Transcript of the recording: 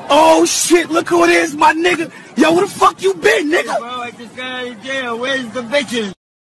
Oh shit, look who it is, my nigga. Yo, where the fuck you been, nigga? Bro, I just got out of jail. Where's the bitches?